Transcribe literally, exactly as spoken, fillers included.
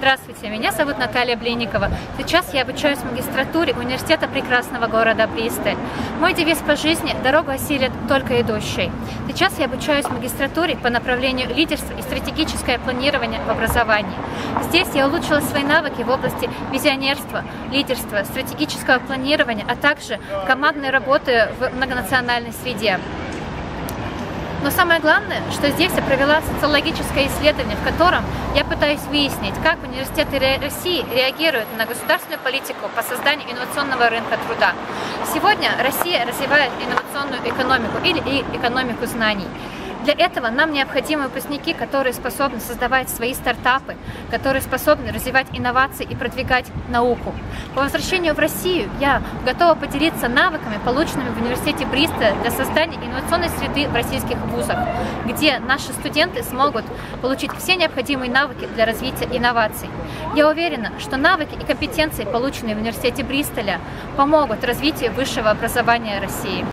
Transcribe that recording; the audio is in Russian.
Здравствуйте, меня зовут Наталья Блинникова. Сейчас я обучаюсь в магистратуре университета прекрасного города Бристоль. Мой девиз по жизни – дорогу осилит только идущий. Сейчас я обучаюсь в магистратуре по направлению лидерства и стратегическое планирование в образовании. Здесь я улучшила свои навыки в области визионерства, лидерства, стратегического планирования, а также командной работы в многонациональной среде. Но самое главное, что здесь я провела социологическое исследование, в котором я пытаюсь выяснить, как университеты России реагируют на государственную политику по созданию инновационного рынка труда. Сегодня Россия развивает инновационную экономику или экономику знаний. Для этого нам необходимы выпускники, которые способны создавать свои стартапы, которые способны развивать инновации и продвигать науку. По возвращению в Россию я готова поделиться навыками, полученными в университете Бристоля для создания инновационной среды в российских вузах, где наши студенты смогут получить все необходимые навыки для развития инноваций. Я уверена, что навыки и компетенции, полученные в университете Бристоля, помогут развитию высшего образования России.